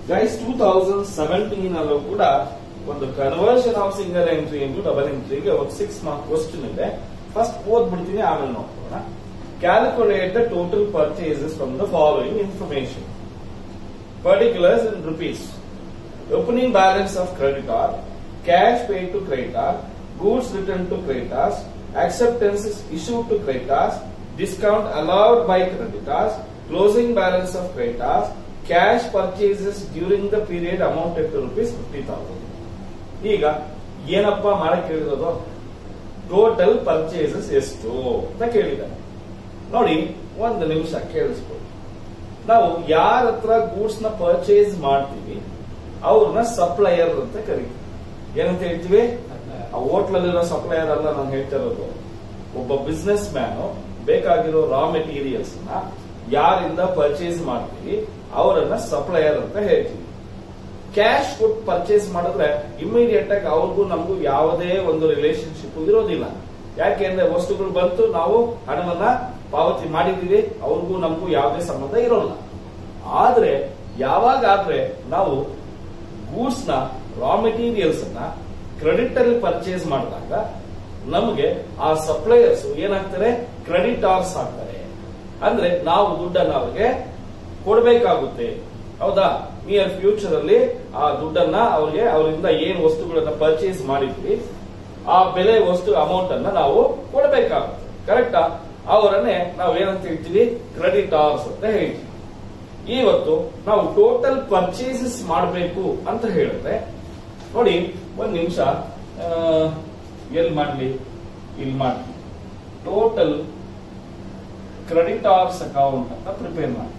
Guys 2017 ಅಲ್ಲೂ ಕೂಡ ಒಂದು conversion of single entry into double ಎಂಟ್ರಿಗೆ ಒಂದು 6 ಮಾರ್ಕ್ ಕ್ವಶನ್ ಇದೆ. ಫಸ್ಟ್ ಓದ್ಬಿಡ್ತೀನಿ, ಆಮೇಲೆ ನೋಡ್ಕೊಳ್ಳೋಣ. Calculate the total purchases from the following information. Particulars in rupees. Opening balance of creditor, cash paid to creditor, goods returned to creditors, acceptances issued to creditors, discount allowed by creditors, closing balance of creditors, cash purchases during the period amounted to rupees 50,000. ಈಗ ಏನಪ್ಪ ಮಾಡಕ್ ಹೇಳಿರೋದು? Total purchases ಎಷ್ಟು ಅಂತ ಕೇಳಿದ್ದಾರೆ. ನೋಡಿ, ಒಂದು ನಿಮಿಷ ಕೇಳಿಸ್ಕೊಳ್ಳಿ. ನಾವು ಯಾರ ಹತ್ರ ಗೂಡ್ಸ್ ನ ಪರ್ಚೇಸ್ ಮಾಡ್ತೀವಿ ಅವ್ರನ್ನ ಸಪ್ಲೈಯರ್ ಅಂತ ಕರಿತೀವಿ. ಏನಂತ ಹೇಳ್ತೀವಿ? ಆ ಹೋಟ್ಲಲ್ಲಿರೋ ಸಪ್ಲೈಯರ್ ಅಲ್ಲ ನಾನು ಹೇಳ್ತಾ ಇರೋದು. ಒಬ್ಬ ಬಿಸ್ನೆಸ್ ಮ್ಯಾನ್ ಬೇಕಾಗಿರೋ ರಾ ಮೆಟೀರಿಯಲ್ಸ್ ನ ಯಾರಿಂದ ಪರ್ಚೇಸ್ ಮಾಡ್ತೀವಿ ಅವರನ್ನ ಸಪ್ಲೈಯರ್ ಅಂತ ಹೇಳ್ತೀವಿ. ಕ್ಯಾಶ್ ಕೊಟ್ಟು ಪರ್ಚೇಸ್ ಮಾಡಿದ್ರೆ ಇಮಿಡಿಯೇಟ್ ಆಗಿ ಅವ್ರಿಗೂ ನಮಗೂ ಯಾವುದೇ ಒಂದು ರಿಲೇಶನ್ಶಿಪ್ ಇರೋದಿಲ್ಲ. ಯಾಕೆಂದ್ರೆ ವಸ್ತುಗಳು ಬಂತು, ನಾವು ಹಣವನ್ನ ಪಾವತಿ ಮಾಡಿದೀವಿ, ಅವ್ರಿಗೂ ನಮಗೂ ಯಾವುದೇ ಸಂಬಂಧ ಇರೋಲ್ಲ. ಆದ್ರೆ ಯಾವಾಗಾದ್ರೆ ನಾವು ಗೂಡ್ಸ್ ನ ರಾ ಮೆಟೀರಿಯಲ್ಸ್ ಅನ್ನ ಕ್ರೆಡಿಟ್ ಅಲ್ಲಿ ಪರ್ಚೇಸ್ ಮಾಡಿದಾಗ ನಮಗೆ ಆ ಸಪ್ಲೈಯರ್ಸ್ ಏನಾಗ್ತಾರೆ? ಕ್ರೆಡಿಟಾರ್ಸ್ ಆಗ್ತಾರೆ. ಅಂದ್ರೆ ನಾವು ದುಡ್ಡನ್ನ ಅವ್ರಿಗೆ ಕೊಡಬೇಕಾಗುತ್ತೆ. ಹೌದಾ? ನಿಯರ್ ಫ್ಯೂಚರ್ ಅಲ್ಲಿ ಆ ದುಡ್ಡನ್ನ ಅವ್ರಿಗೆ ಅವರಿಂದ ಏನ್ ವಸ್ತುಗಳನ್ನ ಪರ್ಚೇಸ್ ಮಾಡಿದ್ವಿ ಆ ಬೆಲೆ ವಸ್ತು ಅಮೌಂಟ್ ಅನ್ನ ನಾವು ಕೊಡಬೇಕಾಗುತ್ತೆ. ಕರೆಕ್ಟಾ? ಅವರನ್ನೇ ನಾವು ಏನಂತ ಹೇಳ್ತೀವಿ? ಕ್ರೆಡಿಟಾರ್ಸ್ ಅಂತ ಹೇಳ್ತೀವಿ. ಇವತ್ತು ನಾವು ಟೋಟಲ್ ಪರ್ಚೇಸಸ್ ಮಾಡಬೇಕು ಅಂತ ಹೇಳಿದ್ರೆ ನೋಡಿ, ಒಂದ್ ನಿಮಿಷ ಎಲ್ಲಿ ಮಾಡ್ಲಿ? ಇಲ್ಲಿ ಮಾಡ್ಲಿ. ಟೋಟಲ್ ಕ್ರೆಡಿಟಾರ್ಸ್ ಅಕೌಂಟ್ ಅಂತ ಪ್ರಿಪೇರ್ ಮಾಡಿ.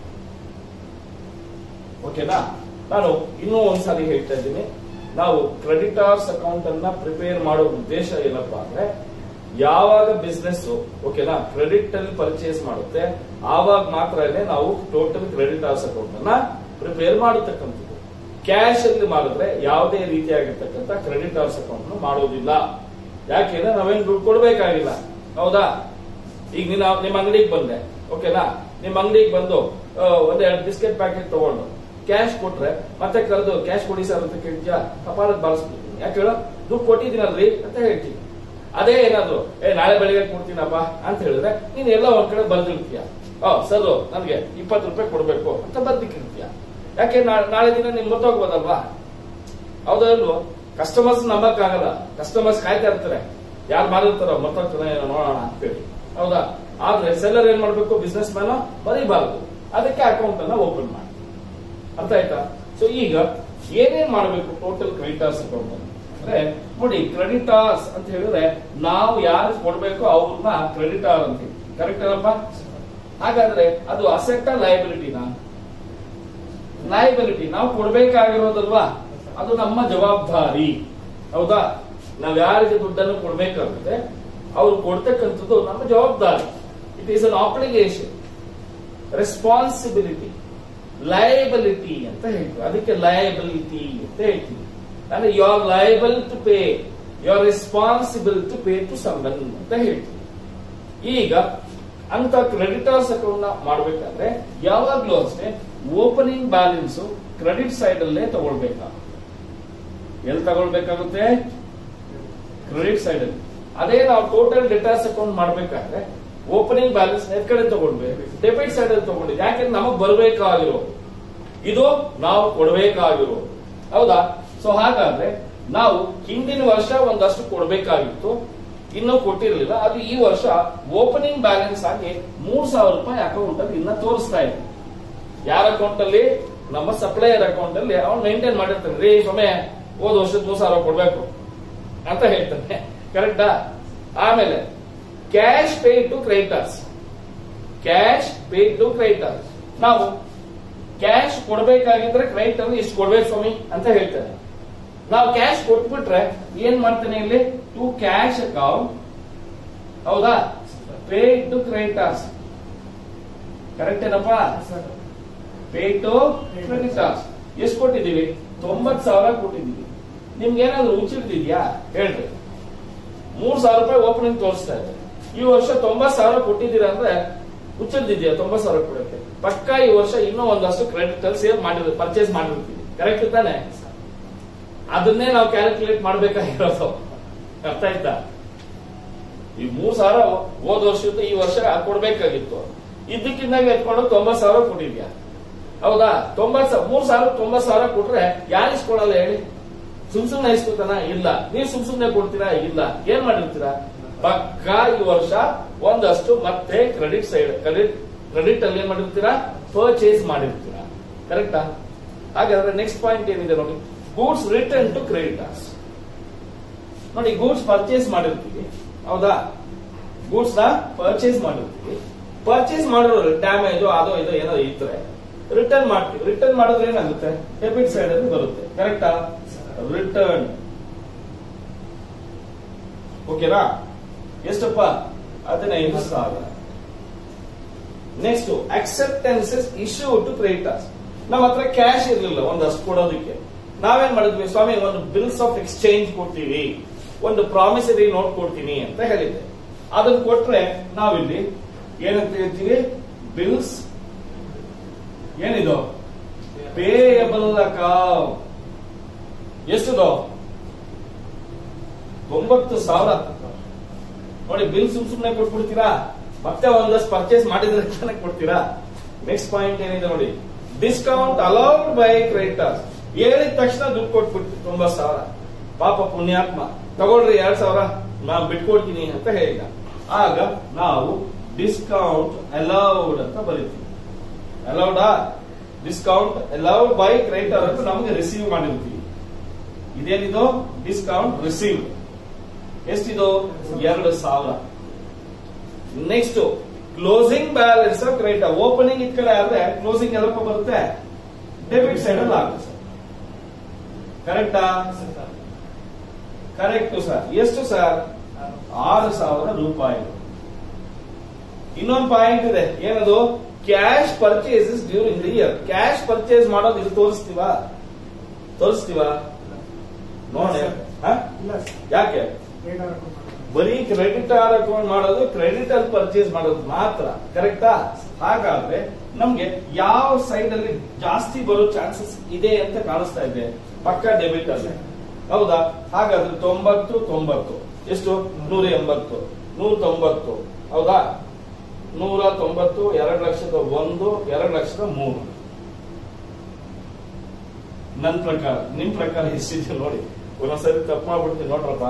ಓಕೆನಾ? ನಾನು ಇನ್ನೂ ಒಂದ್ಸಾರಿ ಹೇಳ್ತಾ ಇದ್ದೀನಿ. ನಾವು ಕ್ರೆಡಿಟಾರ್ಸ್ ಅಕೌಂಟ್ ಅನ್ನ ಪ್ರಿಪೇರ್ ಮಾಡೋ ಉದ್ದೇಶ ಏನಪ್ಪಾ ಅಂದ್ರೆ, ಯಾವಾಗ ಬಿಸ್ನೆಸ್ ಓಕೆನಾ ಕ್ರೆಡಿಟ್ ಅಲ್ಲಿ ಪರ್ಚೇಸ್ ಮಾಡುತ್ತೆ ಆವಾಗ ಮಾತ್ರನೇ ನಾವು ಟೋಟಲ್ ಕ್ರೆಡಿಟಾರ್ಸ್ ಅಕೌಂಟ್ ಅನ್ನ ಪ್ರಿಪೇರ್ ಮಾಡತಕ್ಕಂಥದ್ದು. ಕ್ಯಾಶ್ ಅಲ್ಲಿ ಮಾಡಿದ್ರೆ ಯಾವುದೇ ರೀತಿಯಾಗಿರ್ತಕ್ಕಂಥ ಕ್ರೆಡಿಟಾರ್ಸ್ ಅಕೌಂಟ್ ಮಾಡೋದಿಲ್ಲ. ಯಾಕೆಂದ್ರೆ ನಾವೇನ್ ದುಡ್ಡು ಕೊಡ್ಬೇಕಾಗಿಲ್ಲ. ಹೌದಾ? ಈಗ ನಿಮ್ಮ ಅಂಗಡಿಗೆ ಬಂದೆ, ಓಕೆನಾ? ನಿಮ್ಮ ಅಂಗಡಿಗೆ ಬಂದು ಒಂದೆರಡು ಬಿಸ್ಕೆಟ್ ಪ್ಯಾಕೆಟ್ ತಗೊಂಡು ಕ್ಯಾಶ್ ಕೊಟ್ರೆ ಮತ್ತೆ ಕರೆದು ಕ್ಯಾಶ್ ಕೊಡಿ ಸರ್ ಅಂತ ಕೇಳ್ತೀಯಾ? ಕಪಾಲಕ್ಕೆ ಬಾರಿಸ್ಬಿಡ್ತೀನಿ. ಯಾಕೆ ಹೇಳೋ? ದುಡ್ಡು ಕೊಟ್ಟಿದ್ದೀನಲ್ರಿ ಅಂತ ಹೇಳ್ತೀನಿ. ಅದೇ ಏನಾದ್ರು ನಾಳೆ ಬೆಳಿಗ್ಗೆ ಕೊಡ್ತೀನಪ್ಪ ಅಂತ ಹೇಳಿದ್ರೆ ನೀನ್ ಎಲ್ಲ ಒಂದ್ ಕಡೆ ಬರ್ದಿರ್ತೀಯ. ಸರ್ ನನ್ಗೆ 20 ರೂಪಾಯಿ ಕೊಡ್ಬೇಕು ಅಂತ ಬರ್ದಿಕ್ಕಿರ್ತೀಯ. ಯಾಕೆ? ನಾಳೆ ದಿನ ನಿಮ್ ಗೊತ್ತಾಗ್ಬೋದಲ್ವಾ? ಹೌದಾ ಇಲ್ವೋ? ಕಸ್ಟಮರ್ಸ್ ನಂಬಕ್ ಆಗಲ್ಲ. ಕಸ್ಟಮರ್ಸ್ ಕಾಯ್ತಾ ಇರ್ತಾರೆ, ಯಾರು ಮಾಡಿರ್ತಾರೋ ಮತ್ತೊಂದ್ಸಲ ಏನೋ ನೋಡೋಣ ಅಂತೇಳಿ. ಹೌದಾ? ಆದ್ರೆ ಸೆಲ್ಲರ್ ಏನ್ ಮಾಡ್ಬೇಕು? ಬಿಸ್ನೆಸ್ ಮ್ಯಾನ್ ಬರೀಬಾರ್ದು. ಅದಕ್ಕೆ ಅಕೌಂಟ್ ಅನ್ನ ಓಪನ್ ಮಾಡಿ. ಅರ್ಥ ಆಯ್ತಾ? ಸೊ ಈಗ ಏನೇನ್ ಮಾಡಬೇಕು ಟೋಟಲ್ ಕ್ರೆಡಿಟಾರ್ಸ್ ಅಕೌಂಟ್ ಅಂದ್ರೆ, ನೋಡಿ, ಕ್ರೆಡಿಟಾರ್ಸ್ ಅಂತ ಹೇಳಿದ್ರೆ ನಾವು ಯಾರು ಕೊಡ್ಬೇಕು ಅವ್ರನ್ನ ಕ್ರೆಡಿಟಾರ್ ಅಂತೀವಿ. ಕರೆಕ್ಟ್ ಏನಪ್ಪ? ಹಾಗಾದ್ರೆ ಅದು ಅಸೆಟ್ ಲಯಬಿಲಿಟಿನ? ಲಯಬಿಲಿಟಿ ನಾವು ಕೊಡ್ಬೇಕಾಗಿರೋದಲ್ವಾ? ಅದು ನಮ್ಮ ಜವಾಬ್ದಾರಿ. ಹೌದಾ? ನಾವ್ ಯಾರಿಗೆ ದುಡ್ಡನ್ನು ಕೊಡ್ಬೇಕಾಗುತ್ತೆ ಅವ್ರು ಕೊಡ್ತಕ್ಕಂಥದ್ದು ನಮ್ಮ ಜವಾಬ್ದಾರಿ. It is an obligation, responsibility, liability ಅಂತ ಹೇಳ್ತೀವಿ. ಅದಕ್ಕೆ ಲಯಬಿಲಿಟಿ ಅಂತ ಹೇಳ್ತೀವಿ. ಅಂದ್ರೆ you are liable to pay, you are responsible to pay to someone ಅಂತ ಹೇಳ್ತೀವಿ. ಈಗ ಅಂತ ಕ್ರೆಡಿಟರ್ಸ್ ಅಕೌಂಟ್ ನ ಮಾಡಬೇಕಾದ್ರೆ ಯಾವಾಗ್ಲೂ ಅಷ್ಟೇ ಓಪನಿಂಗ್ ಬ್ಯಾಲೆನ್ಸ್ ಕ್ರೆಡಿಟ್ ಸೈಡ್ ಅಲ್ಲೇ ತಗೊಳ್ಬೇಕಾಗುತ್ತೆ. ಎಲ್ಲಿ ತಗೊಳ್ಬೇಕಾಗುತ್ತೆ? ಕ್ರೆಡಿಟ್ ಸೈಡ್ ಅಲ್ಲಿ. ಅದೇ ನಾವು ಟೋಟಲ್ ಡೆಟಾರ್ಸ್ ಅಕೌಂಟ್ ಮಾಡಬೇಕಾದ್ರೆ ಓಪನಿಂಗ್ ಬ್ಯಾಲೆನ್ಸ್ ಎದ್ ಕಡೆ ತಗೊಳ್ಬೇಕು? ಡೆಬಿಟ್ ಸೈಡ್ ಅಲ್ಲಿ ತಗೊಂಡಿದ್ದೆ. ಯಾಕೆಂದ್ರೆ ನಮಗ್ ಬರಬೇಕಾಗಿರೋ ಇದು ನಾವು ಕೊಡಬೇಕಾಗಿರೋ. ಹೌದಾ? ಸೊ ಹಾಗಾದ್ರೆ ನಾವು ಹಿಂದಿನ ವರ್ಷ ಒಂದಷ್ಟು ಕೊಡಬೇಕಾಗಿತ್ತು, ಇನ್ನೂ ಕೊಟ್ಟಿರಲಿಲ್ಲ. ಅದು ಈ ವರ್ಷ ಓಪನಿಂಗ್ ಬ್ಯಾಲೆನ್ಸ್ ಆಗಿ 3,000 ರೂಪಾಯಿ ಅಕೌಂಟ್ ಅಲ್ಲಿ ಇನ್ನ ತೋರಿಸ್ತಾ ಇದೆ. ಯಾರ ಅಕೌಂಟ್ ಅಲ್ಲಿ? ನಮ್ಮ ಸಪ್ಲೈಯರ್ ಅಕೌಂಟ್ ಅಲ್ಲಿ ಅವ್ನು ಮೇಂಟೈನ್ ಮಾಡಿರ್ತಾನೆ. ರೀ ಸಮಯ ಹೋದ ವರ್ಷ 3,000 ಕೊಡ್ಬೇಕು ಅಂತ ಹೇಳ್ತಾನೆ. ಕರೆಕ್ಟಾ? ಆಮೇಲೆ cash paid to creditors. Cash paid to creditors. ನಾವು ಕ್ಯಾಶ್ ಕೊಡಬೇಕಾಗಿದ್ರೆ ಕ್ರೆಡಿಟರ್ ಇಷ್ಟು ಕೊಡ್ಬೇಕು ಸ್ವಾಮಿ ಅಂತ ಹೇಳ್ತಾರೆ. ನಾವು ಕ್ಯಾಶ್ ಕೊಟ್ಬಿಟ್ರೆ ಏನ್ ಮಾಡ್ತೇನೆ ಇಲ್ಲಿ? To cash account. ಹೌದಾ? Paid to creditors. ಕರೆಕ್ಟ್ ಏನಪ್ಪಾ? Paid to creditors. ಎಷ್ಟು ಕೊಟ್ಟಿದ್ದೀವಿ? 90,000 ಕೊಟ್ಟಿದ್ದೀವಿ. ನಿಮ್ಗೆ ಏನಾದ್ರು ಹುಚ್ಚಿಡ್ತಿದ್ಯಾ ಹೇಳ್ರಿ? 3,000 ರೂಪಾಯಿ ಓಪನಿಂಗ್ ತೋರಿಸ್ತಾ ಇದೆ. ಈ ವರ್ಷ 90,000 ಕೊಟ್ಟಿದ್ದೀರಾ ಅಂದ್ರೆ ಹುಚ್ಚಿಡ್ದಿದ್ಯಾ 90,000 ಕೊಡಕ್ಕೆ? ಪಕ್ಕ ಈ ವರ್ಷ ಇನ್ನೂ ಒಂದಷ್ಟು ಕ್ರೆಡಿಟ್ ಅಲ್ಲಿ ಸೇಲ್ ಮಾಡಿರ್ತೀವಿ, ಪರ್ಚೇಸ್ ಮಾಡಿರ್ತೀವಿ. ಕರೆಕ್ಟ್ ತಾನೆ? ಅದನ್ನೇ ನಾವು ಕ್ಯಾಲ್ಕುಲೇಟ್ ಮಾಡ್ಬೇಕಾಗಿರೋದು. ಅರ್ಥ ಆಯ್ತಾ? ಈ 3,000 ಹೋದ ವರ್ಷದ್ದು ಈ ವರ್ಷ ಕೊಡ್ಬೇಕಾಗಿತ್ತು. ಇದಕ್ಕಿಂದಾಗಿ ಎತ್ಕೊಂಡು 90,000 ಕೊಟ್ಟಿದ್ಯಾ? ಹೌದಾ? 3,000 90,000 ಕೊಟ್ರೆ ಯಾರು ಇಸ್ಕೊಳಲ್ಲ ಹೇಳಿ? ಸುಮ್ನೆ ಇಸ್ಕೊತಾನ? ಇಲ್ಲ. ನೀವು ಸುಮ್ನೆ ಕೊಡ್ತೀರಾ? ಇಲ್ಲ. ಏನ್ ಮಾಡಿರ್ತೀರಾ? ಪಕ್ಕ ಈ ವರ್ಷ ಒಂದಷ್ಟು ಮತ್ತೆ ಕ್ರೆಡಿಟ್ ಸೈಡ್ ಕ್ರೆಡಿಟ್ ಅಲ್ಲಿ ಏನ್ ಮಾಡಿರ್ತೀರಾ? ಪರ್ಚೇಸ್ ಮಾಡಿರ್ತೀರಾ. ಕರೆಕ್ಟಾ? ಹಾಗಾದ್ರೆ ನೆಕ್ಸ್ಟ್ ಪಾಯಿಂಟ್ ಏನಿದೆ ನೋಡಿ, ಗೂಡ್ಸ್ ರಿಟರ್ನ್ ಟು ಕ್ರೆಡಿಟರ್ಸ್. ನೋಡಿ, ಗೂಡ್ಸ್ ಪರ್ಚೇಸ್ ಮಾಡಿರ್ತೀವಿ. ಹೌದಾ? ಗೂಡ್ಸ್ ನ ಪರ್ಚೇಸ್ ಮಾಡಿರ್ತೀವಿ. ಪರ್ಚೇಸ್ ಮಾಡಿರೋರು ಡ್ಯಾಮೇಜ್ ಅದೋ ಇದೋ ಏನೋ ಇದ್ರೆ ರಿಟರ್ನ್ ಮಾಡ್ತೀವಿ. ರಿಟರ್ನ್ ಮಾಡಿದ್ರೆ ಏನಾಗುತ್ತೆ? ಡೆಬಿಟ್ ಸೈಡ್ ಅಲ್ಲಿ ಬರುತ್ತೆ. ಕರೆಕ್ಟಾ? ರಿಟರ್ನ್. ಓಕೆನಾ? ಎಷ್ಟಪ್ಪ? 15,000. Next, acceptances issue to creditors. ನಮ್ಮ ಹತ್ರ ಕ್ಯಾಶ್ ಇರಲಿಲ್ಲ ಒಂದಷ್ಟು ಕೊಡೋದಕ್ಕೆ. ನಾವೇನ್ ಮಾಡಿದ್ವಿ? ಸ್ವಾಮಿ, ಒಂದು ಬಿಲ್ಸ್ ಆಫ್ ಎಕ್ಸ್ಚೇಂಜ್ ಕೊಡ್ತೀವಿ, ಒಂದು ಪ್ರಾಮಿಸರಿ ನೋಟ್ ಕೊಡ್ತೀನಿ ಅಂತ ಹೇಳಿದ್ದೆ. ಅದನ್ನ ಕೊಟ್ರೆ ನಾವಿಲ್ಲಿ ಏನಂತ ಹೇಳ್ತೀವಿ? ಬಿಲ್ಸ್ ಏನಿದು? Payable account. ಎಷ್ಟಿದು? 90,000. ನೋಡಿ, ಬಿಲ್ ಸುಮ್ನೆ ಕೊಟ್ಬಿಡ್ತೀರಾ? ಮತ್ತೆ ಒಂದಷ್ಟು ಪರ್ಚೇಸ್ ಮಾಡಿದ್ರೆ ಕೊಡ್ತೀರಾ? ನೆಕ್ಸ್ಟ್ ಪಾಯಿಂಟ್ ಏನಿದೆ ನೋಡಿ, ಡಿಸ್ಕೌಂಟ್ ಅಲೌಡ್ ಬೈ ಕ್ರೆಡಿಟರ್ಸ್. ಹೇಳಿದ ತಕ್ಷಣ ದುಡ್ಡು ಕೊಟ್ಬಿಡ್ತೀವಿ 90,000. ಪಾಪ ಪುಣ್ಯಾತ್ಮ, ತಗೊಳ್ರಿ 2,000 ನಾನು ಬಿಟ್ಕೊಡ್ತೀನಿ ಅಂತ ಹೇಳಿದ. ಆಗ ನಾವು ಡಿಸ್ಕೌಂಟ್ ಅಲೌಡ್ ಅಂತ ಬರೀತೀವಿ. ಅಲೌಡಾ? ಡಿಸ್ಕೌಂಟ್ ಅಲೌಡ್ ಬೈ ಕ್ರೆಡಿಟರ್ ಅಂತ ನಮಗೆ ರಿಸೀವ್ ಮಾಡಿರ್ತೀವಿ. ಇದೇನಿದು? Discount receive. ಎಷ್ಟಿದು? 2,000. Next, closing balance of creditor. Opening ಈ ಕಡೆ ಆದ್ರೆ ಕ್ಲೋಸಿಂಗ್ ಎಲ್ಲಪ್ಪ ಬರುತ್ತೆ? ಡೆಬಿಟ್ ಸೈಡ್ ಅಲ್ಲಿ ಆಗುತ್ತೆ. ಕರೆಕ್ಟಾ? Correct sir. ಎಷ್ಟು ಸರ್? 6,000 ರೂಪಾಯಿಗಳು. ಇನ್ನೊಂದು ಪಾಯಿಂಟ್ ಇದೆ, ಏನದು? Cash purchases during the year. Cash purchase ಮಾಡೋದು ಇದು ತೋರಿಸ್ತೀವಾ? ನೋಡಿ. ಯಾಕೆ? ಬರೀ ಕ್ರೆಡಿಟ್ ಅಕೌಂಟ್ ಮಾಡೋದು, ಕ್ರೆಡಿಟ್ ಅಲ್ಲಿ ಪರ್ಚೇಸ್ ಮಾಡೋದು ಮಾತ್ರ. ಕರೆಕ್ಟಾ? ಹಾಗಾದ್ರೆ ನಮ್ಗೆ ಯಾವ ಸೈಡ್ ಅಲ್ಲಿ ಜಾಸ್ತಿ ಬರೋ ಚಾನ್ಸಸ್ ಇದೆ ಅಂತ ಕಾಣಿಸ್ತಾ ಇದೆ? ಪಕ್ಕ ಡೆಬಿಟ್ ಅಲ್ಲಿ. ಹೌದಾ? ಹಾಗಾದ್ರೆ 90 ಎಷ್ಟು? 180 190. ಹೌದಾ? 190 2,01,000 2,03,000. ನನ್ನ ಪ್ರಕಾರ, ನಿಮ್ ಪ್ರಕಾರ ಎಷ್ಟಿದೆ ನೋಡಿ? ಒಂದೊಂದ್ಸರಿ ತಪ್ಪು ಮಾಡ್ಬಿಡ್ತೀನಿ ನೋಡ್ರಪ್ಪ.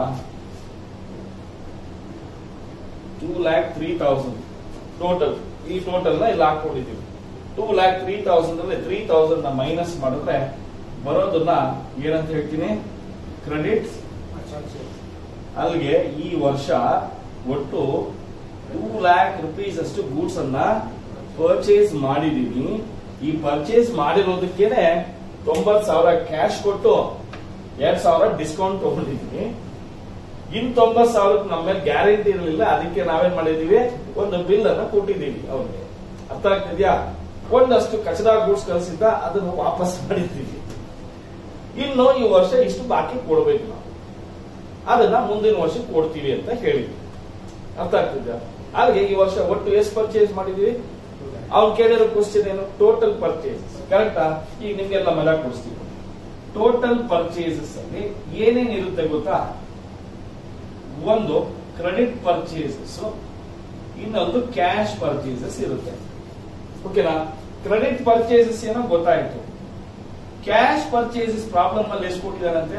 2,03,000 ಟೋಟಲ್. ಈ ಟೋಟಲ್ ನ ಇಲ್ಲಿ ಹಾಕೊಂಡಿದ್ದೀವಿ. 2,03,000 ಅಲ್ಲಿ 3,000 ನ ಮೈನಸ್ ಮಾಡಿದ್ರೆ ಬರೋದನ್ನ ಏನಂತ ಹೇಳ್ತೀನಿ? ಕ್ರೆಡಿಟ್. ಅಲ್ಲಿಗೆ ಈ ವರ್ಷ ಒಟ್ಟು 2,00,000 ರೂಪೀಸ್ ಅಷ್ಟು ಗೂಡ್ಸ್ ಅನ್ನ ಪರ್ಚೇಸ್ ಮಾಡಿದೀವಿ. ಈ ಪರ್ಚೇಸ್ ಮಾಡಿರೋದಕ್ಕೇನೆ 90,000 ಕ್ಯಾಶ್ ಕೊಟ್ಟು 2,000 ಡಿಸ್ಕೌಂಟ್ ತಗೊಂಡಿದ್ವಿ. ಇನ್ 90,000 ನಮ್ಮ ಮೇಲೆ ಗ್ಯಾರಂಟಿ ಇರಲಿಲ್ಲ. ಅದಕ್ಕೆ ನಾವೇನ್ ಮಾಡಿದೀವಿ? ಒಂದು ಬಿಲ್ ಅನ್ನ ಕೊಟ್ಟಿದ್ದೀವಿ ಅವ್ರಿಗೆ. ಅರ್ಥ ಆಗ್ತಿದ್ಯಾ? ಒಂದಷ್ಟು ಕಚಡ ಗೂಡ್ಸ್ ಕಳಿಸಿದ್ದ, ಅದನ್ನು ವಾಪಸ್ ಮಾಡಿದ್ದೀವಿ. ಇನ್ನು ಈ ವರ್ಷ ಇಷ್ಟು ಬಾಕಿ ಕೊಡ್ಬೇಕು ನಾವು, ಅದನ್ನ ಮುಂದಿನ ವರ್ಷ ಕೊಡ್ತೀವಿ ಅಂತ ಹೇಳಿದ್ವಿ. ಅರ್ಥ ಆಗ್ತಿದ್ಯಾ? ಹಾಗೆ ಈ ವರ್ಷ ಒಟ್ಟು ಎಷ್ಟು ಪರ್ಚೇಸ್ ಮಾಡಿದೀವಿ? ಅವ್ನು ಕೇಳಿರೋ ಕ್ವಶನ್ ಏನು? Total purchases. ಕರೆಕ್ಟಾ? ಈಗ ನಿಮ್ಗೆಲ್ಲ ಮಜಾ ಕೊಡಿಸ್ತೀವಿ. ಟೋಟಲ್ ಪರ್ಚೇಸಸ್ ಅಲ್ಲಿ ಏನೇನ್ ಇರುತ್ತೆ ಗೊತ್ತಾ? ಒಂದು ಕ್ರೆಡಿಟ್ ಪರ್ಚೇಸಸ್, ಇನ್ನೊಂದು ಕ್ಯಾಶ್ ಪರ್ಚೇಸಸ್ ಇರುತ್ತೆ. ಓಕೆನಾ? ಕ್ರೆಡಿಟ್ ಪರ್ಚೇಸಸ್ ಏನೋ ಗೊತ್ತಾಯ್ತು. ಕ್ಯಾಶ್ ಪರ್ಚೇಸಸ್ ಪ್ರಾಬ್ಲಮ್ ಅಲ್ಲಿ ಎಷ್ಟು ಕೊಟ್ಟಿದ್ದಾರಂತೆ?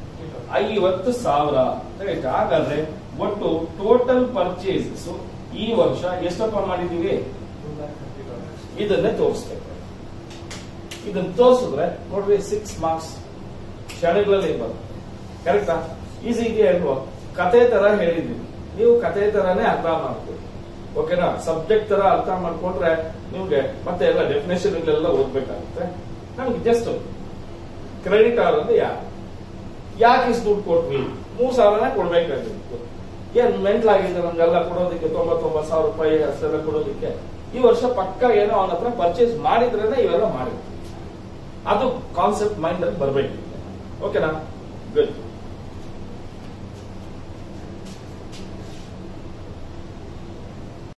50,000. ಹಾಗಾದ್ರೆ ಒಟ್ಟು ಟೋಟಲ್ ಪರ್ಚೇಸಸ್ ಈ ವರ್ಷ ಎಷ್ಟಪ್ಪ ಮಾಡಿದೀವಿ? ಇದನ್ನೇ ತೋರಿಸ್ಬೇಕು. ಇದನ್ನ ತೋರಿಸಿದ್ರೆ ನೋಡ್ರಿ 6 ಮಾರ್ಕ್ಸ್ ಕ್ಷಣಗಳಲ್ಲಿ ಬರುತ್ತೆ. ಕರೆಕ್ಟಾ? ಈಸಿ ಇದೆಯಾ ಅಲ್ವಾ? ಕತೆ ತರ ಹೇಳಿದ್ವಿ, ನೀವು ಕತೆ ತರಾನೇ ಅರ್ಥ ಮಾಡ್ತೀವಿ. ಓಕೆನಾ? ಸಬ್ಜೆಕ್ಟ್ ತರ ಅರ್ಥ ಮಾಡ್ಕೊಂಡ್ರೆ ನಿಮ್ಗೆ ಮತ್ತೆ ಎಲ್ಲ ಡೆಫಿನೇಷನ್ ಎಲ್ಲ ಓದ್ಬೇಕಾಗುತ್ತೆ. ನಮ್ಗೆ ಜಸ್ಟ್ ಕ್ರೆಡಿಟ್ ಅಂದ್ರೆ ಯಾಕೆ ಇಷ್ಟು ದುಡ್ಡು ಕೊಟ್ವಿ? 3,000 ಕೊಡ್ಬೇಕಾಗಿತ್ತು. ಏನ್ ಮೆಂಟ್ಲಾಗಿದೆ ನಮ್ಗೆಲ್ಲ ಕೊಡೋದಕ್ಕೆ? 99,000 ರೂಪಾಯಿ ಅಷ್ಟೆಲ್ಲ ಕೊಡೋದಕ್ಕೆ. ಈ ವರ್ಷ ಪಕ್ಕ ಏನೋ ಅವನ ಹತ್ರ ಪರ್ಚೇಸ್ ಮಾಡಿದ್ರೇನೆ ಇವೆಲ್ಲ ಮಾಡಿರ್ತೀವಿ. ಅದು ಕಾನ್ಸೆಪ್ಟ್ ಮೈಂಡ್ ಅಲ್ಲಿ ಬರ್ಬೇಕು. ಓಕೆನಾ? ಗುಡ್.